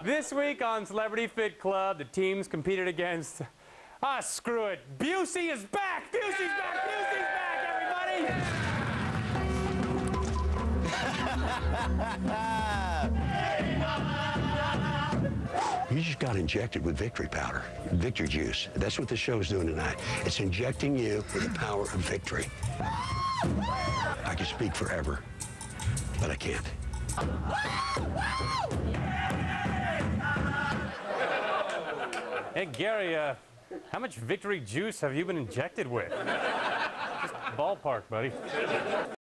This week on Celebrity Fit Club, the teams competed against, screw it, Busey is back! Busey's back! Busey's back, everybody! You just got injected with victory powder, victory juice. That's what the show is doing tonight. It's injecting you with the power of victory. I can speak forever, but I can't. Hey, Gary, how much victory juice have you been injected with? Just ballpark, buddy.